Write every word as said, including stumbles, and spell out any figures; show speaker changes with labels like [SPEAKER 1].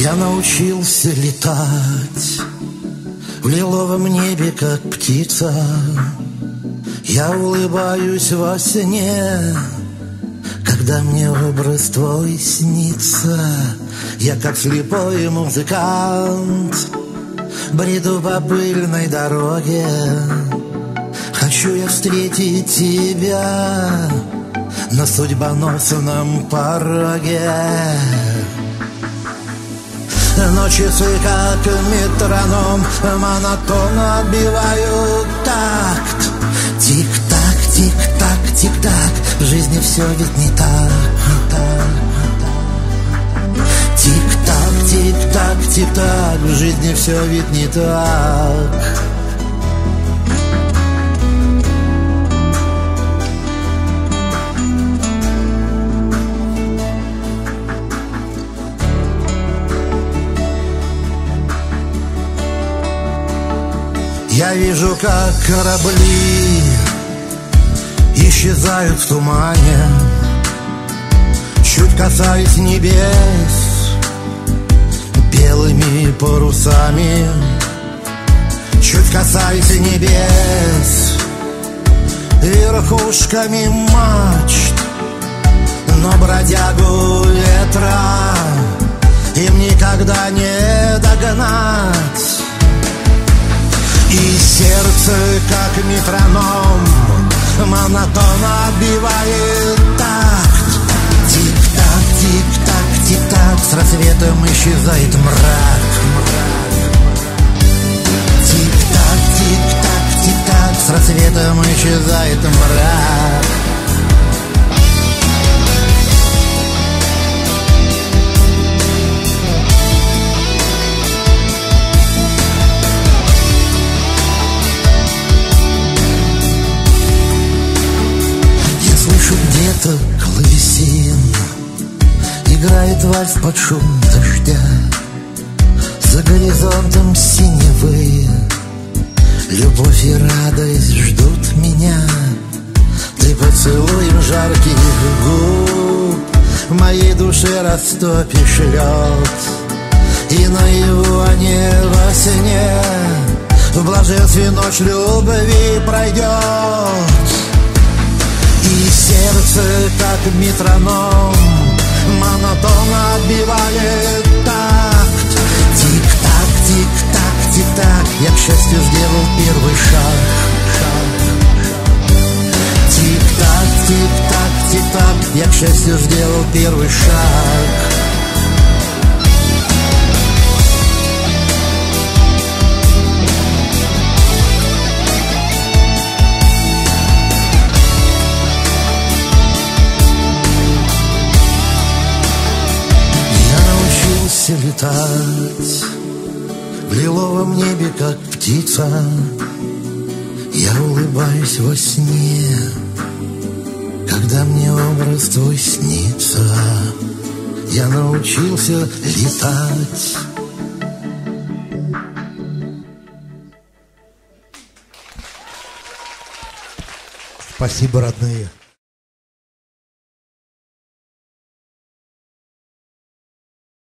[SPEAKER 1] Я научился летать в лиловом небе, как птица. Я улыбаюсь во сне, когда мне образ твой снится. Я как слепой музыкант бреду по пыльной дороге. Хочу я встретить тебя на судьбоносном пороге. Но часы, как метроном, монотонно отбивают такт. Тик-так, тик-так, тик-так, в жизни все ведь не так, не так. Тик-так, тик-так, тик-так, в жизни все ведь не так. Я вижу, как корабли исчезают в тумане, чуть касаясь небес белыми парусами, чуть касаясь небес верхушками мачт. Но бродягу ветра им никогда не догнать. И сердце, как метроном, монотонно отбивает такт. Тик-так, тик-так, тик-так, с рассветом исчезает мрак. Тик-так, тик-так, тик-так, с рассветом исчезает мрак. Где-то клавесин играет вальс под шум дождя. За горизонтом синевы любовь и радость ждут меня. Ты поцелуем жарких губ моей душе растопишь лед. И наяву, а не во сне, в блаженстве ночь любви пройдет. И сердце, как метроном, монотонно отбивает такт. Тик-так, тик-так, тик-так, я, к счастью, сделал первый шаг. Тик-так, тик-так, тик-так, я, к счастью, сделал первый шаг. Летать в лиловом небе, как птица. Я улыбаюсь во сне, когда мне образ твой снится. Я научился летать.
[SPEAKER 2] Спасибо, родные.